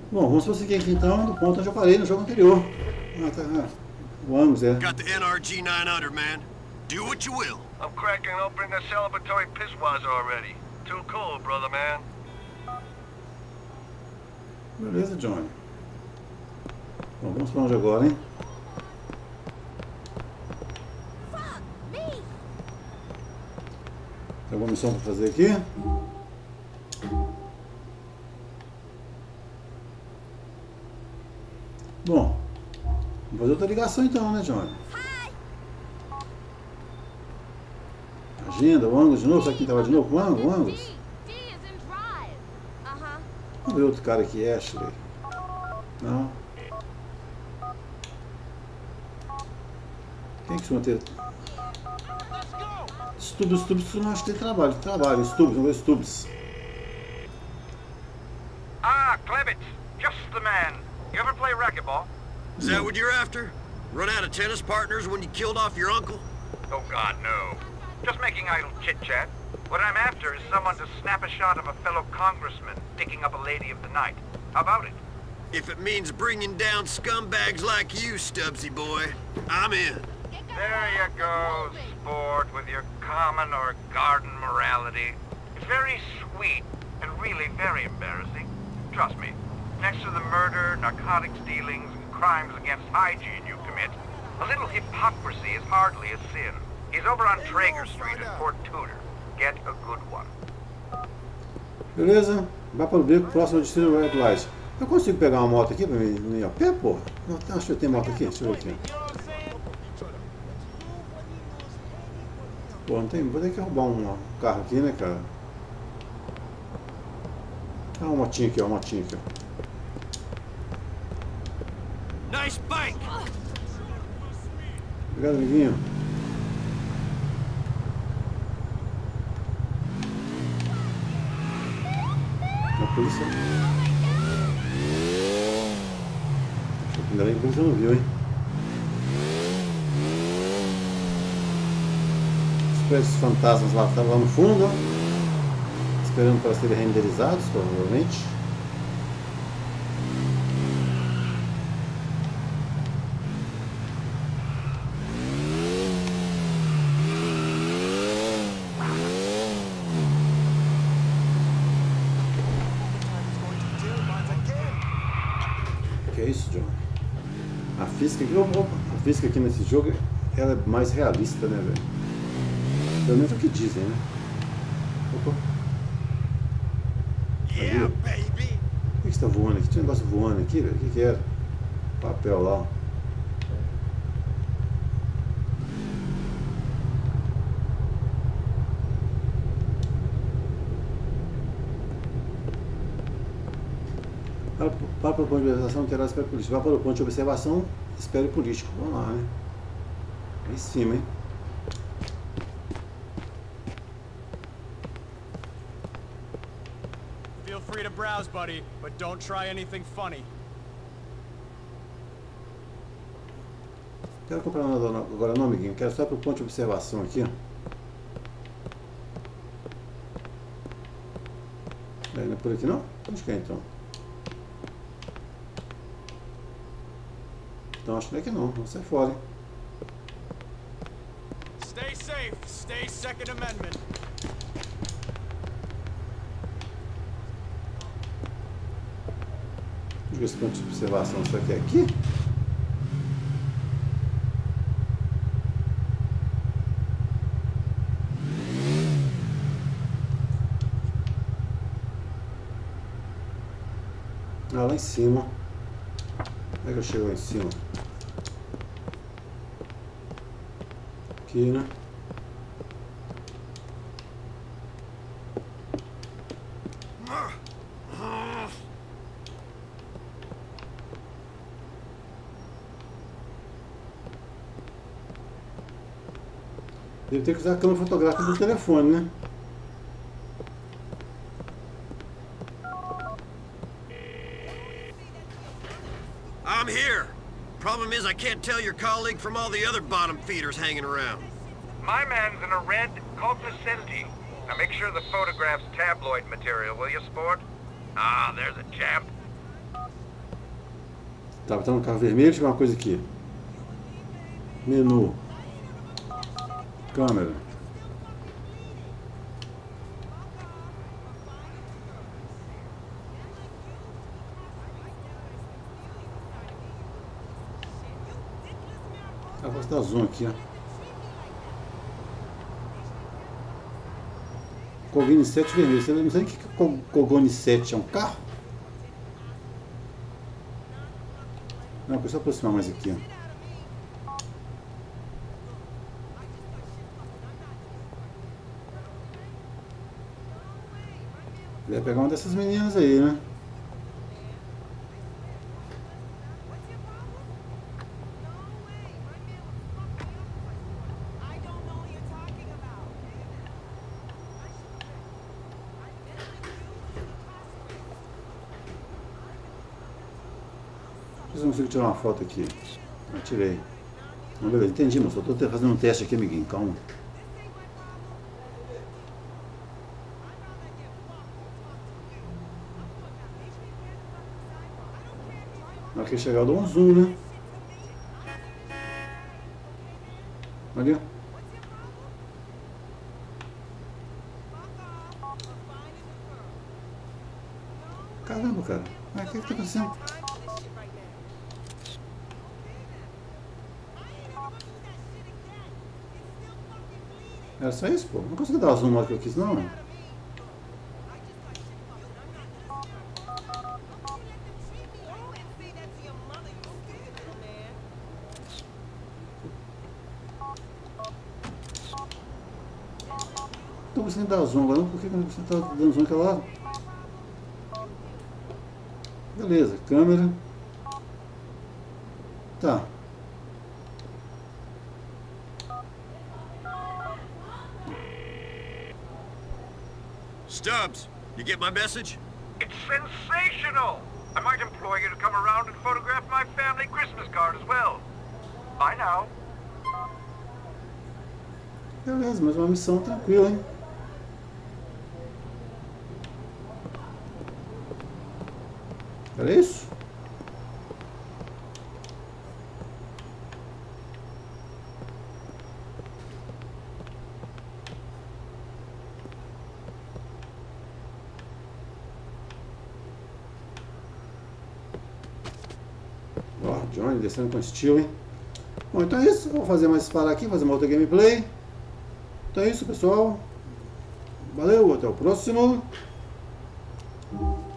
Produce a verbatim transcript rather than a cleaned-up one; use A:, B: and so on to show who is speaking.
A: Bom, vamos prosseguir aqui então do ponto onde eu parei no jogo anterior. Ah, tá. Ah, o Angus, é.
B: Got the N R G nine hundred, man. Do what you will.
C: I'm cracking open the celebratory pisswads already. Too cool, brother man.
A: Beleza, Johnny. Bom, vamos pra onde agora, hein? Tem alguma missão pra fazer aqui? Bom, vamos fazer outra ligação então, né, Johnny? Agenda, o Angus de novo? Sabe quem tava de novo? O Angus? O Angus? Vamos ver outro cara aqui, Ashley. Não. Quem que costuma ter? Stubbs, Stubbs, não acho que tem trabalho. Trabalho, Stubbs, vamos ver Stubbs.
C: Ah, Klebitz, just the man. You ever play racquetball?
B: Is that what you're after? Run out of tennis partners when you killed off your uncle?
C: Oh, God, no. Just making idle chit-chat. What I'm after is someone to snap a shot of a fellow congressman picking up a lady of the night. How about it?
B: If it means bringing down scumbags like you, Stubbsy boy, I'm in.
C: There you go, sport, with your common or garden morality. It's very sweet and really very embarrassing. Trust me, next to the murder, narcotics dealings, and crimes against hygiene you commit, a little hypocrisy is hardly a sin. He's over on Traeger Street at Fort Tudor. Get a good one.
A: Beleza, vai para o beco, próximo destino Red Light. Eu consigo pegar uma moto aqui para mim ir a pé, porra? Não, acho que eu tenho moto aqui, deixa eu ver aqui. Pô, não tem, vou ter que roubar um carro aqui, né, cara? Ah, uma motinha aqui, ó, uma motinha aqui, ó.
B: Nice bike!
A: Obrigado, amiguinho. A polícia. Ainda bem que a polícia não viu, hein? Os prédios fantasmas lá estavam lá no fundo, ó, esperando para serem renderizados, provavelmente. Que é isso, John? A física, a física aqui nesse jogo ela é mais realista, né, velho? Pelo menos é o que dizem, né? Opa.
B: Yeah, baby.
A: O que está voando aqui? Tinha um negócio voando aqui, velho? O que que era? Papel lá, ó. Para, para o ponto de observação, terá espere político. Vai para o ponto de observação, espere político. Vamos lá, né? Aí em cima, hein?
D: Feel free to browse, buddy, but don't try anything funny.
A: Quero comprar nada agora não, amiguinho. Quero só para o ponto de observação aqui, ó. Aí, não é por aqui não? Onde que é então? Então acho que não é que não, vamos sair fora, hein?
D: Stay safe, stay Second Amendment.
A: Deixa eu ver esse ponto de observação, será que é aqui? Ah, lá em cima. Como é que eu chego lá em cima? Aqui, né? Deve ter que usar a câmera fotográfica do telefone, né?
B: I'm here. Problem is I can't tell your colleague from all the other bottom feeders hanging around.
C: My man's in a red cognoscenti. Now make sure the photograph's tabloid material, will you, sport? Ah, there's a champ.
A: Tá, tá no carro vermelho, deixa eu ver uma coisa aqui. Menu. Câmera. Ah, vou dar zoom aqui, ó. Kogani sete vermelho. Você não sabe o que é Kogani sete? É um carro? Não, deixa eu aproximar mais aqui, ó. Vai pegar uma dessas meninas aí, né? Eu não consigo tirar uma foto aqui. Eu tirei. Não, beleza, entendi, mas só estou fazendo um teste aqui, amiguinho. Calma. Na hora que chegar eu dou um zoom, né? Ali, ó. Caramba, cara. Mas o que que tá acontecendo? Era só isso, pô? Não consegui dar o zoom na hora que eu quis, não. Tô conseguindo dar zoom agora, por que eu não consigo estar dando zoom naquela hora? Beleza, câmera. Tá.
B: Stubbs, you get my message?
C: It's sensational! I might employ you to come around and photograph my family Christmas card as well. Bye now.
A: Beleza, mas uma missão tranquila, hein? Era isso? Ó, Johnny descendo com estilo, hein? Bom, então é isso. Vou fazer mais parar aqui, fazer uma outra gameplay. Então é isso, pessoal. Valeu, até o próximo.